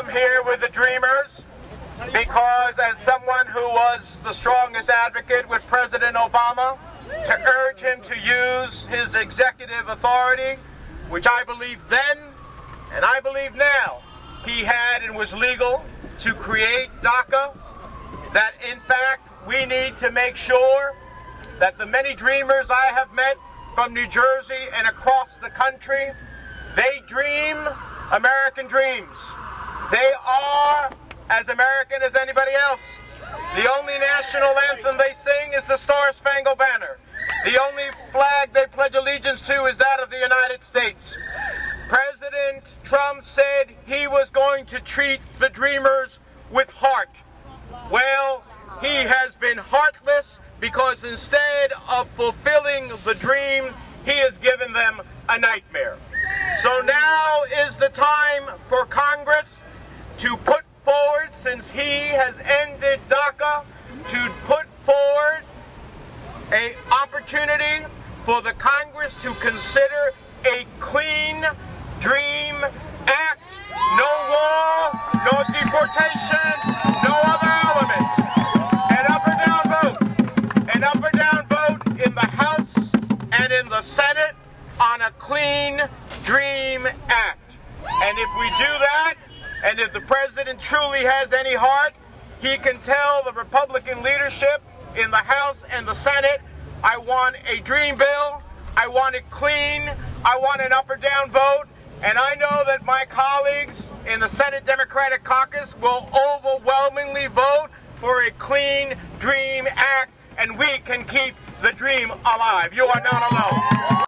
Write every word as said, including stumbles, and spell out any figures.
I'm here with the Dreamers because as someone who was the strongest advocate with President Obama to urge him to use his executive authority, which I believe then and I believe now he had and was legal to create DACA, that in fact we need to make sure that the many Dreamers I have met from New Jersey and across the country, they dream American dreams. They are as American as anybody else. The only national anthem they sing is the Star-Spangled Banner. The only flag they pledge allegiance to is that of the United States. President Trump said he was going to treat the Dreamers with heart. Well, he has been heartless because instead of fulfilling the dream, he has given them a nightmare. So now is the time for Congress to put forward, since he has ended DACA, to put forward an opportunity for the Congress to consider a clean dream act. No wall, no deportation, no other elements. An up or down vote. An up or down vote in the House and in the Senate on a clean dream act. And if we do that, and if the president truly has any heart, he can tell the Republican leadership in the House and the Senate, I want a dream bill, I want it clean, I want an up or down vote, and I know that my colleagues in the Senate Democratic Caucus will overwhelmingly vote for a clean dream act, and we can keep the dream alive. You are not alone.